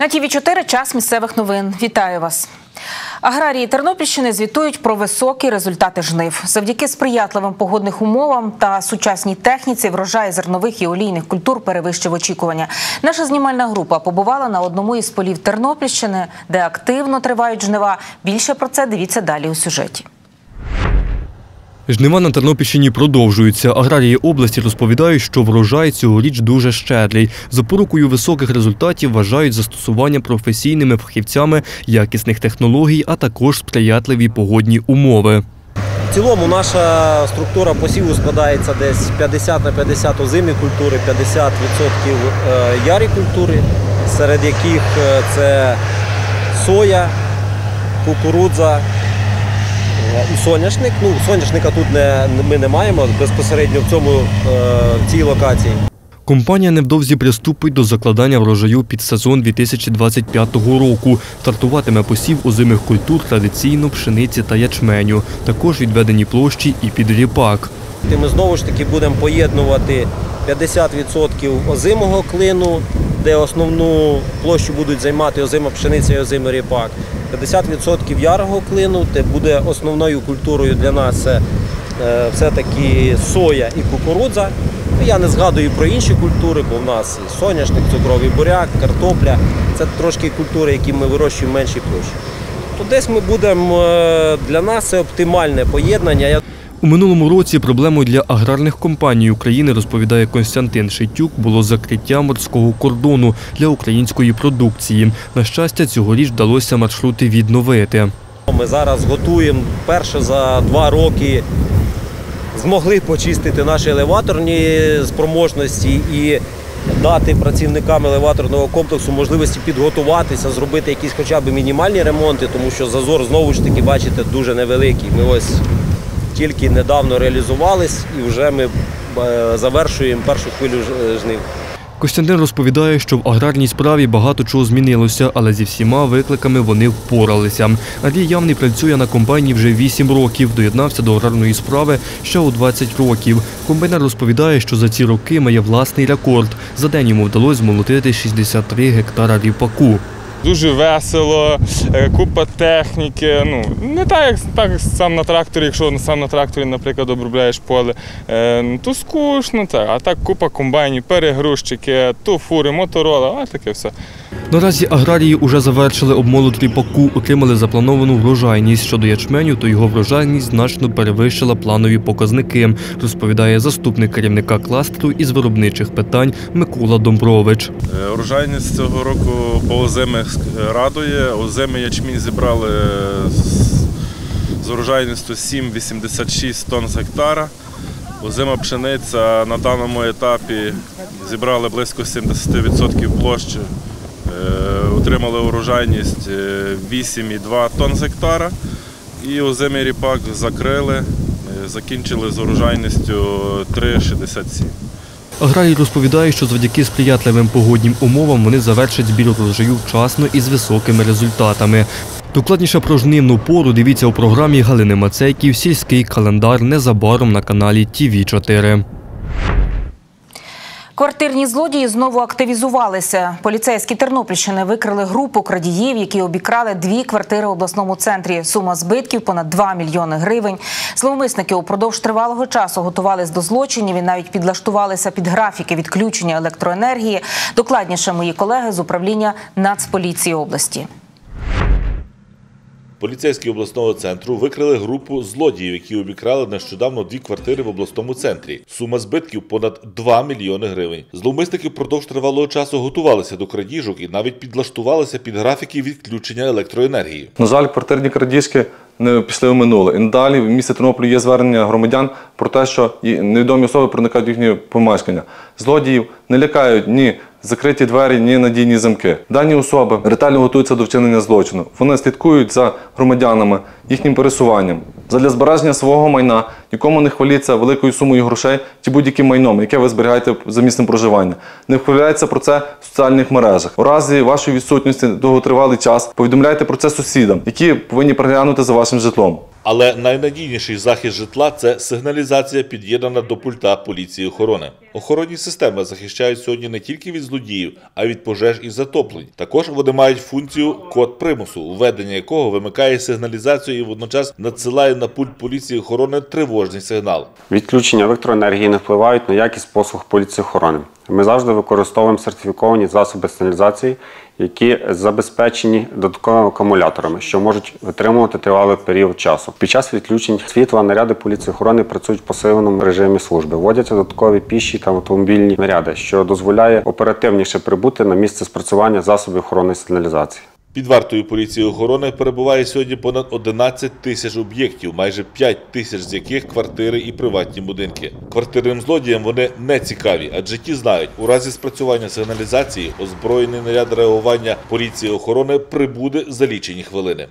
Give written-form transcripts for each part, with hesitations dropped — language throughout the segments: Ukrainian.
На ТВ4 час місцевих новин. Вітаю вас. Аграрії Тернопільщини звітують про високі результати жнив. Завдяки сприятливим погодним умовам та сучасній техніці врожай зернових і олійних культур перевищив очікування. Наша знімальна група побувала на одному із полів Тернопільщини, де активно тривають жнива. Більше про це дивіться далі у сюжеті. Жнива на Тернопільщині продовжуються. Аграрії області розповідають, що врожай цьогоріч дуже щедрий. Запорукою високих результатів вважають застосування професійними фахівцями якісних технологій, а також сприятливі погодні умови. В цілому наша структура посіву складається десь 50 на 50 озимі культури, 50% ярі культури, серед яких це соя, кукурудза і соняшник. Соняшника тут ми не маємо безпосередньо в цій локації. Компанія невдовзі приступить до закладання врожаю під сезон 2025 року. Стартуватиме посів озимих культур традиційно пшениці та ячменю. Також відведені площі і під ріпак. Ми знову ж таки будемо поєднувати 50% озимого клину, де основну площу будуть займати озима пшениця і озимий ріпак. 50% ярого клину, де буде основною культурою для нас все-таки соя і кукурудза. Я не згадую про інші культури, бо в нас і соняшник, цукровий буряк, картопля. Це трошки культури, які ми вирощуємо в меншій площі. То десь ми будемо, для нас це оптимальне поєднання. У минулому році проблемою для аграрних компаній України, розповідає Костянтин Шитюк, було закриття морського кордону для української продукції. На щастя, цьогоріч вдалося маршрути відновити. Ми зараз готуємо, перше за 2 роки змогли почистити наші елеваторні спроможності і дати працівникам елеваторного комплексу можливості підготуватися, зробити якісь хоча б мінімальні ремонти, тому що зазор, знову ж таки, бачите, дуже невеликий. Ми ось тільки недавно реалізувались і вже ми завершуємо першу хвилю жнив. Костянтин розповідає, що в аграрній справі багато чого змінилося, але зі всіма викликами вони впоралися. Андрій Явний працює на комбайні вже 8 років, доєднався до аграрної справи ще у 20 років. Комбайнер розповідає, що за ці роки має власний рекорд. За день йому вдалося змолотити 63 гектара ріпаку. Дуже весело, купа техніки, не так, як сам на тракторі, якщо сам на тракторі, наприклад, обробляєш поле, то скучно, а так купа комбайнів, перегрузчики, то фури, моторола, таке все. Наразі аграрії вже завершили обмолот ріпаку, отримали заплановану врожайність. Щодо ячменю, то його врожайність значно перевищила планові показники, розповідає заступник керівника кластеру із виробничих питань Микола Домбрович. Врожайність цього року по озимих радує. Озимий ячмінь зібрали з врожайністю 7,86 тонн з гектара. Озима пшениця на даному етапі зібрали близько 70% площі. Отримали урожайність 8,2 тонн з гектара. І озимий ріпак закрили, закінчили з урожайністю 3,67. Аграрії розповідають, що завдяки сприятливим погоднім умовам вони завершать збір врожаю вчасно і з високими результатами. Докладніше про жнивну пору дивіться у програмі Галини Мацейків «Сільський календар» незабаром на каналі ТВ4. Квартирні злодії знову активізувалися. Поліцейські Тернопільщини викрили групу крадіїв, які обікрали 2 квартири в обласному центрі. Сума збитків – понад 2 мільйони гривень. Зловмисники упродовж тривалого часу готувались до злочинів і навіть підлаштувалися під графіки відключення електроенергії. Докладніше мої колеги з управління Нацполіції області. Поліцейські обласного центру викрили групу злодіїв, які обікрали нещодавно 2 квартири в обласному центрі. Сума збитків – понад 2 мільйони гривень. Зловмисники впродовж тривалого часу готувалися до крадіжок і навіть підлаштувалися під графіки відключення електроенергії. На жаль, квартирні крадіжки не пішли в минуле. І надалі в місті Тернополі є звернення громадян про те, що невідомі особи проникають в їхні помешкання. Злодіїв не лякають ні закриті двері, ні надійні замки. Дані особи ретельно готуються до вчинення злочину. Вони слідкують за громадянами, їхнім пересуванням. Задля збереження свого майна нікому не хваліться великою сумою грошей чи будь-яким майном, яке ви зберігаєте за місцем проживання. Не виявляється про це в соціальних мережах. У разі вашої відсутності довготривалий час повідомляйте про це сусідам, які повинні приглянути за вашим житлом. Але найнадійніший захист житла – це сигналізація, під'єднана до пульта поліції охорони. Охоронні системи захищають сьогодні не тільки від злодіїв, а й від пожеж і затоплень. Також вони мають функцію код примусу, введення якого вимикає сигналізацію і водночас надсилає на пульт поліції охорони тривожний сигнал. Відключення електроенергії не впливають на якість послуг поліції охорони. Ми завжди використовуємо сертифіковані засоби сигналізації, які забезпечені додатковими акумуляторами, що можуть витримувати тривалий період часу. Під час відключень світла наряди поліції охорони працюють в посиленому режимі служби. Вводяться додаткові піші та автомобільні наряди, що дозволяє оперативніше прибути на місце спрацювання засобів охоронної сигналізації. Під вартою поліції охорони перебуває сьогодні понад 11 тисяч об'єктів, майже 5 тисяч з яких квартири і приватні будинки. Квартирним злодіям вони не цікаві, адже ті знають, у разі спрацювання сигналізації озброєний наряд реагування поліції охорони прибуде за лічені хвилини.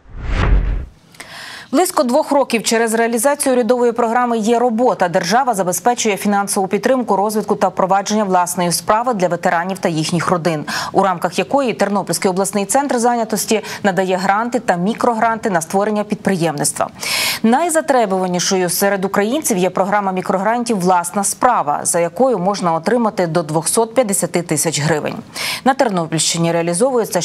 Близько 2 років через реалізацію урядової програми «Є робота» держава забезпечує фінансову підтримку, розвитку та впровадження власної справи для ветеранів та їхніх родин, у рамках якої Тернопільський обласний центр зайнятості надає гранти та мікрогранти на створення підприємництва. Найзатребуванішою серед українців є програма мікрогрантів «Власна справа», за якою можна отримати до 250 тисяч гривень. На Тернопільщині реалізовується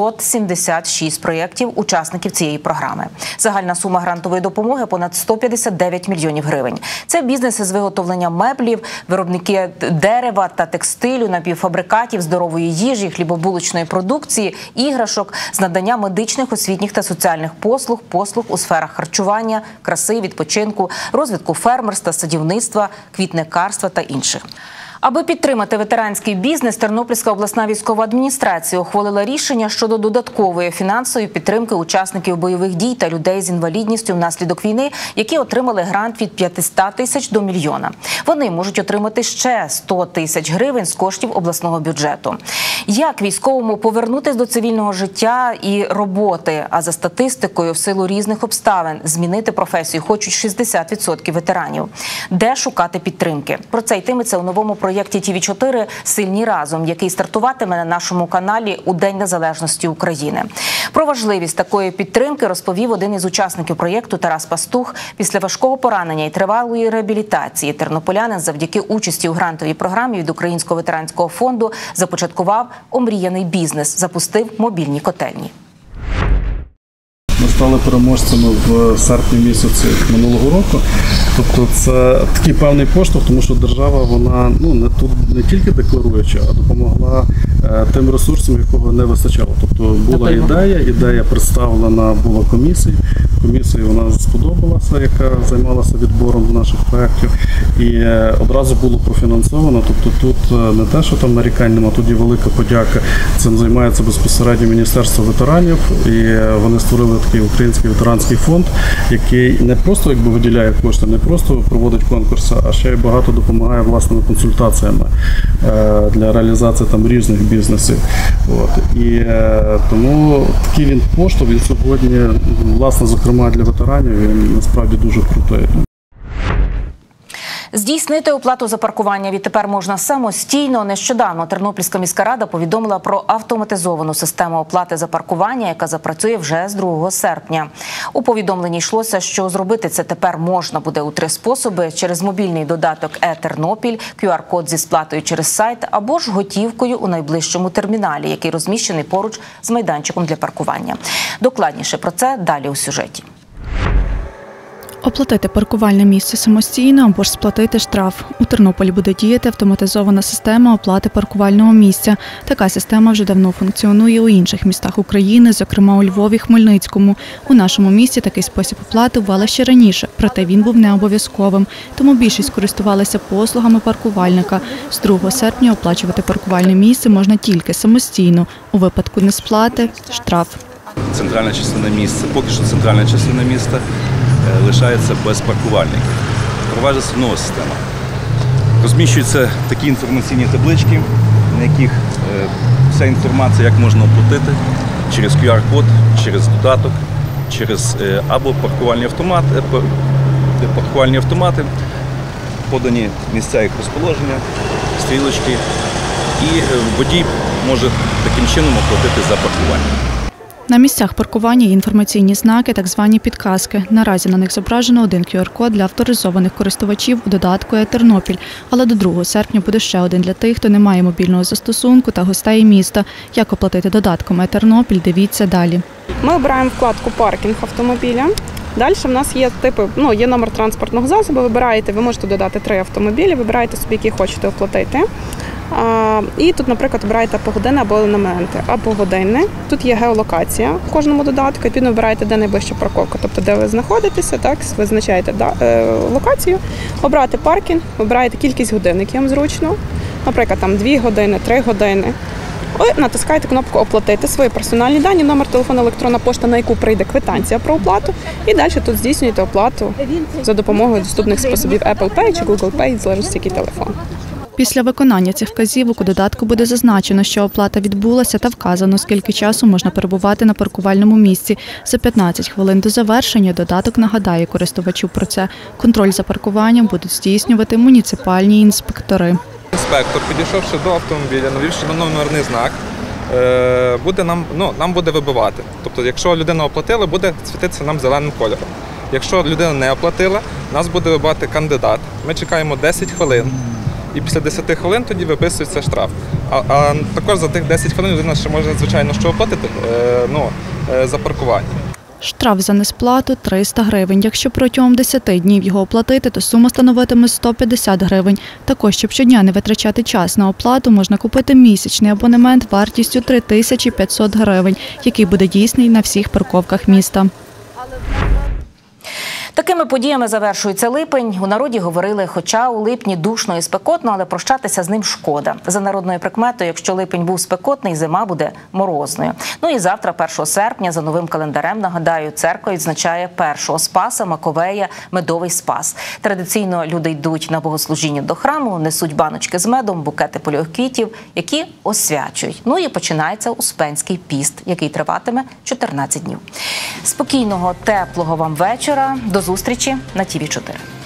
676 проєктів учасників цієї програми. Загальна сума грантової допомоги – понад 159 мільйонів гривень. Це бізнеси з виготовлення меблів, виробники дерева та текстилю, напівфабрикатів, здорової їжі, хлібобулочної продукції, іграшок, з надання медичних, освітніх та соціальних послуг у сферах харчування, краси, відпочинку, розвитку фермерства, садівництва, квітникарства та інших. Аби підтримати ветеранський бізнес, Тернопільська обласна військова адміністрація ухвалила рішення щодо додаткової фінансової підтримки учасників бойових дій та людей з інвалідністю внаслідок війни, які отримали грант від 500 тисяч до мільйона. Вони можуть отримати ще 100 тисяч гривень з коштів обласного бюджету. Як військовому повернутися до цивільного життя і роботи, а за статистикою в силу різних обставин змінити професію хочуть 60% ветеранів? Де шукати підтримки? Про це йтиметься у новому проєкті ТВ4 «Сильні разом», який стартуватиме на нашому каналі у День Незалежності України. Про важливість такої підтримки розповів один із учасників проєкту Тарас Пастух. Після важкого поранення і тривалої реабілітації тернополянин завдяки участі у грантовій програмі від Українського ветеранського фонду започаткував омріяний бізнес – запустив мобільні котельні. Ми стали переможцями в серпні місяці минулого року. Тобто це такий певний поштовх, тому що держава, вона не тільки декларуюча, а допомогла тим ресурсам, якого не вистачало. Тобто була ідея представлена була комісії. Комісії вона сподобалася, яка займалася відбором наших проєктів. І одразу було профінансовано. Тобто тут не те, що там нарікань нема, тут є велика подяка. Цим займається безпосередньо Міністерство ветеранів. І вони створили такий Український ветеранський фонд, який не просто виділяє кошти, не просто проводить конкурси, а ще й багато допомагає власними консультаціями для реалізації там різних бізнесів. І тому такий він поштовх, він сьогодні, власне, зокрема для ветеранів, він насправді дуже крутий. Здійснити оплату за паркування відтепер можна самостійно. Нещодавно Тернопільська міська рада повідомила про автоматизовану систему оплати за паркування, яка запрацює вже з 2 серпня. У повідомленні йшлося, що зробити це тепер можна буде у 3 способи – через мобільний додаток «Е-Тернопіль», QR-код зі сплатою через сайт або ж готівкою у найближчому терміналі, який розміщений поруч з майданчиком для паркування. Докладніше про це далі у сюжеті. Оплатити паркувальне місце самостійно або ж сплатити штраф. У Тернополі буде діяти автоматизована система оплати паркувального місця. Така система вже давно функціонує у інших містах України, зокрема у Львові, Хмельницькому. У нашому місті такий спосіб оплати ввели ще раніше, проте він був не обов'язковим. Тому більшість користувалися послугами паркувальника. З 2 серпня оплачувати паркувальне місце можна тільки самостійно. У випадку несплати – штраф. Центральна частина міста, поки що центральна частина міста лишається без паркувальників. Впроваджується нова система. Розміщуються такі інформаційні таблички, на яких вся інформація, як можна оплатити, через QR-код, через додаток, через або паркувальні автомати, подані місця їх розположення, стрілочки, і водій може таким чином оплатити за паркування. На місцях паркування є інформаційні знаки, так звані підказки. Наразі на них зображено один QR-код для авторизованих користувачів у додатку «Е-Тернопіль». Але до 2 серпня буде ще один для тих, хто не має мобільного застосунку та гостей міста. Як оплатити додатком «Е-Тернопіль» – дивіться далі. Ми обираємо вкладку «Паркінг автомобіля». Далі в нас є є номер транспортного засобу, вибираєте, ви можете додати 3 автомобілі, вибираєте собі, які хочете оплатити. І тут, наприклад, обираєте погодинне або елементи, або годинне. Тут є геолокація в кожному додатку, відповідно вибираєте, де найближча парковка, тобто де ви знаходитеся, так, визначаєте локацію, обрати паркінг, вибираєте кількість годин, які вам зручно, наприклад, там 2 години, 3 години. Натискаєте кнопку «Оплатити», свої персональні дані, номер телефону, електронна пошта, на яку прийде квитанція про оплату. І далі тут здійснюєте оплату за допомогою доступних способів Apple Pay чи Google Pay, в залежності який телефон. Після виконання цих вказівок у додатку буде зазначено, що оплата відбулася та вказано, скільки часу можна перебувати на паркувальному місці. За 15 хвилин до завершення додаток нагадає користувачу про це. Контроль за паркуванням будуть здійснювати муніципальні інспектори. Інспектор, підійшовши до автомобіля, навівши на номерний знак, нам буде вибивати. Тобто, якщо людина оплатила, буде світитися нам зеленим кольором. Якщо людина не оплатила, нас буде вибивати кандидат. Ми чекаємо 10 хвилин. І після 10 хвилин тоді виписується штраф. А також за тих 10 хвилин людина ще може, звичайно, що оплатити за паркування. Штраф за несплату – 300 гривень. Якщо протягом 10 днів його оплатити, то сума становитиме 150 гривень. Також, щоб щодня не витрачати час на оплату, можна купити місячний абонемент вартістю 3500 гривень, який буде дійсний на всіх парковках міста. Такими подіями завершується липень. У народі говорили, хоча у липні душно і спекотно, але прощатися з ним шкода. За народною прикметою, якщо липень був спекотний, зима буде морозною. Ну і завтра, 1 серпня, за новим календарем, нагадаю, церква відзначає першого Спаса, Маковея, Медовий Спас. Традиційно люди йдуть на богослужіння до храму, несуть баночки з медом, букети польових квітів, які освячують. Ну і починається Успенський піст, який триватиме 14 днів. Спокійного, теплого вам вечора. До зустрічі на ТІВІ 4.